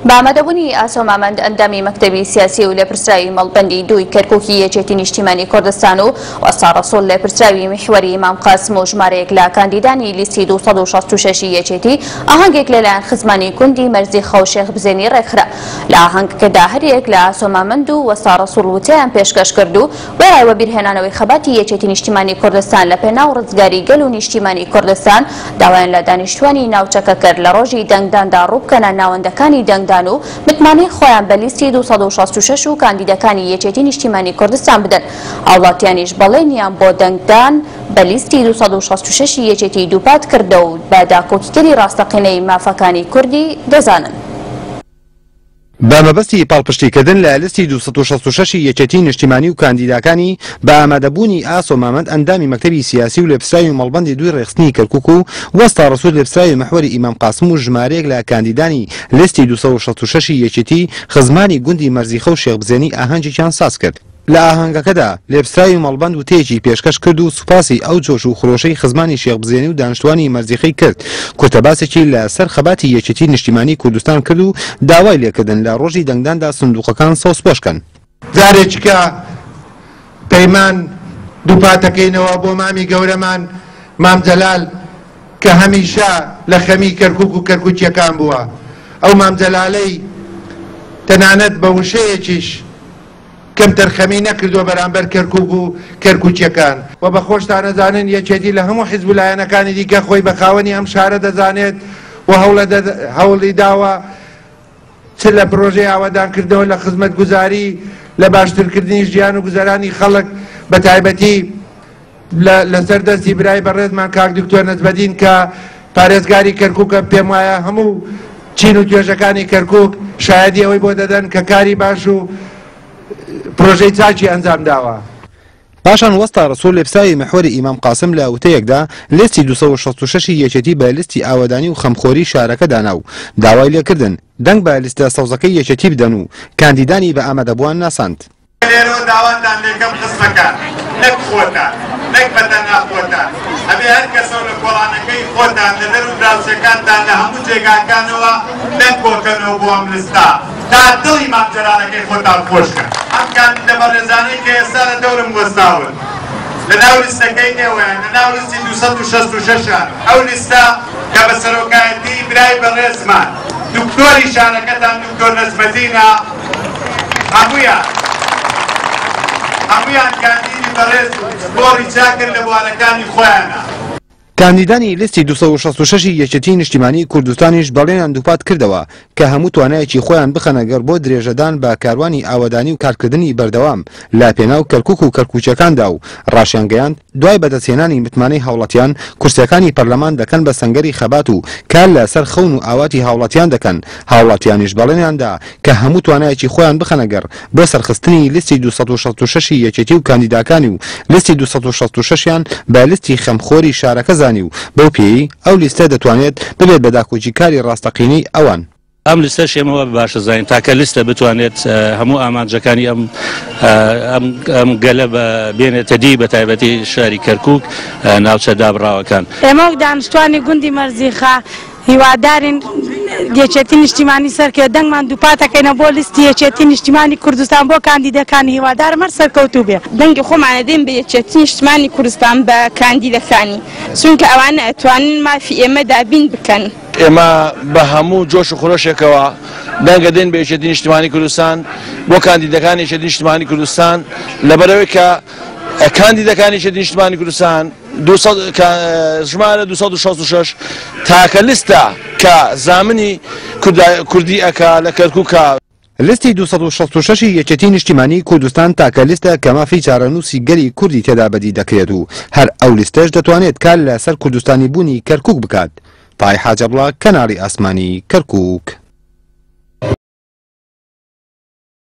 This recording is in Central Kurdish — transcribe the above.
بامەدەبوونی ئاسۆمامەند ئەندامی مەکتەبی سیاسی و لێپرسراوی مەڵبەندی دووی کەرکووکی یەکێتی نیشتیمانی کوردستان و وەستا ڕەسوول لێپرسراوی میحوەری ئیمام قاسم و ژمارەیەک لە کاندیدانی لیستی 266 یەکێتی ئاهەنگێک لەلایەن خزمانی کوندی مەرزیخە و شێخ بزێنی ڕێکخرا. لە ئاهەنگەکەدا هەریەک لە ئاسۆمامەند و وەستا ڕەسوول وتیان پێشکەش کرد و وێرایوە بیرهێنانەوەی خەباتی یەکێتی نیشتیمانی کوردستان لە پێناو ڕزگاری گەل و نیشتیمانی کوردستان داوایان لە دانیشتوانی ناوچەکە کرد لە ڕۆژی دەنگداندا ڕووبکەنە ناوەندەکانی دەنگدان و متمانەی خۆیان بە لیستی 266 و کاندیدەکانی یەکێتی نیشتیمانی کوردستان بدەن. هاوڵاتیانیش بەڵێنیان بۆ دەنگدان بە لیستی 266 یەکێتی دووپات کردە و بە داکۆکیکەری ڕاستەقینەی مافەکانی کوردی دەزانن. بەمەبەستی پاڵپشتیکردن لە لیستی 266 یەکێتی نیشتیمانی و کاندیداکانی بە ئامادەبوونی ئاسۆمامەند ئەندامی مەکتەبی سیاسی و لێپرسراوی مەڵبەندی دووی ڕێخستنی کەرکووک و وەستا ڕەسوول لێپرسراوی میحوەری ئیمام قاسم و ژمارەیەک لە کاندیدانی لیستی 266 یەکێتی خزمانی گوندی مەرزیخە و شێخ بزێنی ئاهەنگێکیان ساز کرد. لە ئاهەنگەکەدا لێپرسراوی مەڵبەند وتەیەکی پێشکەش کرد و سوپاسی ئەو جۆش و خۆشەی خزمانی شێخ بزێنی و دانیشتوانی مەرزیخەی کرد. کورتەباسێکی لەسەر خەباتی یەکێتی نیشتیمانی کوردستان کرد و داوای لێکردن لە ڕۆژی دەنگداندا سندوقەکان سەوسپۆشکەن. جارێکیکە پەیمان دووپاتەکەینەوە بۆ مامی گەورەمان مام جەلال کە هەمیشە لە خەمی کەرکووک و کەرکووکیەکان بووە. ئەو مام جەلالەی تەنانەت بە وشەیەکیش کەم تەرخەمی نەکردووە بەرامبەر کەرکووک و کەرکووکیەکان و بە خۆشتان نەزانن یەکێتی لە هەموو حیزب لایەنەکانی دیکە خۆی بە خاوەنی ئەم شارە دەزانێت و هەوڵی داوە چ لە پرۆژەی ئاوادانکردنەوە لە خزمەت گوزاری لە باشترکردنی ژیان و گوزەرانی خەڵک بە تایبەتی لەسەر دەستی برای بەڕێزمان کاک دکتۆر نەجمەدین کە پارێزگاری کەرکووکە پێم وایە هەموو چین و توێژەکانی کەرکووک شایەدی ئەوەی بۆ دەدەن کە کاری باش و پرۆژەی چاکی ئەنجام داوە. پاشان وەستا ڕەسوول لێپرسراوی میحوەری ئیمام قاسم لە وتەیەکدا لیستی 266 یەکێتی بە لیستی ئاوادانی و خەمخۆری شارەکە دانا و داوای لێکردن دەنگ بە لیستە سەوزەکەی یەکێتی بدەن و کاندیدانی بە ئامادەبووان ناساند. لێرەوە داواتان لێکەم خزمەکان نەک خۆتان نەک بەتەنیا خۆتان ئەبێ هەر کەسەو لە کۆڵانەکەی خۆتان لە دەر و دراوسەکانتان لە هەموو جێگاکانەوە دەنگ کۆکەنەوە بۆ ئەم لیستە تا دڵی مامجەرانەکەی خۆتان خۆشکەن. ئەم کاندیدە بەڕێزانەی کە ئێستا لە دەورم وەستاون لە ناو لیستەکەی نێوەیان لە ناو لیستی 266 ئەو لیستە کە بە سەرۆکایەتی برای بەڕێزمان دکتۆری شارەکەتان دکتۆر نەجمەدینە هەموویان کاندیدی بەڕێز گۆڕی چاکرد لە بوارەکانی خۆیانە. کاندیدانی لیستی 266 یەکێتی نیشتیمانی کوردستانیش بەڵێنیان دووپات کردەوە کە هەموو توانایەکی خۆیان بخەنەگەر بۆ درێژەدان بە کاروانی ئاوادانی و کارکردنی بەردەوام لە پێناو کەرکووک و کەرکووچەکاندا و ڕاشیان گەیاند دوای بەدەستهێنانی متمانەی هاوڵاتیان کورسیەکانی پەرلەمان دەکەن بە سەنگەری خەبات و کار لەسەر خەون و ئاواتی هاوڵاتیان دەکەن. هاوڵاتیانیش بەڵێنیاندا کە هەموو توانایەکی خۆیان بخەنەگەر بۆ سەرخستنی لیستی 266 یەکێتی و کاندیداکانی و لیستی 266یان بە لیستی خەمخۆری شارەکە زانی و بەو پێی ئەو لیستە دەتوانێت ببێت بە داکۆچیکاری ڕاستەقینەی ئەوان. ئەم لیستە شێمەوە باشە زانین تاکە لیستە بتوانێت هەموو ئامانجەکانی ئەم گەلە بێنێتە دی بە تایبەتی شاری کەرکووک ناوچە دابڕاوەکان. ئێمە دانیشتوانی گوندی مەرزیخە هیوادارین یەکێتی نیشتیمانی سەرکە دەنگمان دووپاتەکەینە بۆ لیستی یەکێتی نیشتیمانی کوردستان بۆ کاندیدەکانی هیوادارم هەر سەرکەوتوو بێ. دەنگی خۆمانە دێن بە یەکێتی نیشتیمانی کوردستان بە کاندیدەکانی چونکە ئەوانە ئەتوانن مافی ئێمە دابین بکەن. ئێمە بە هەموو جۆش و خۆشێکەوە دەنگە دێن بە یەکێتی نیشتیمانی کوردستان بۆ کاندیدەکانی یەکێتی نیشتیمانی کوردستان لەبەرەوەی کە کاندیدەکانی یەکێتی نیشتیمانی کوردستان ژمارە 266 تاکە لیستە کە زامنی کوردی ئەکا لە کەرکووکە. لیستی 266 یەکێتی نیشتیمانی کوردستان تاکە لیستە کە مافی چارەنووسی گەلی کوردی تێدا بەدی دەکرێت و هەر ئەو لیستەش دەتوانێت کار لەسەر کوردستانی بوونی کەرکووک بکات. تای حاجەبڵا کەناڵی ئاسمانی کەرکووک.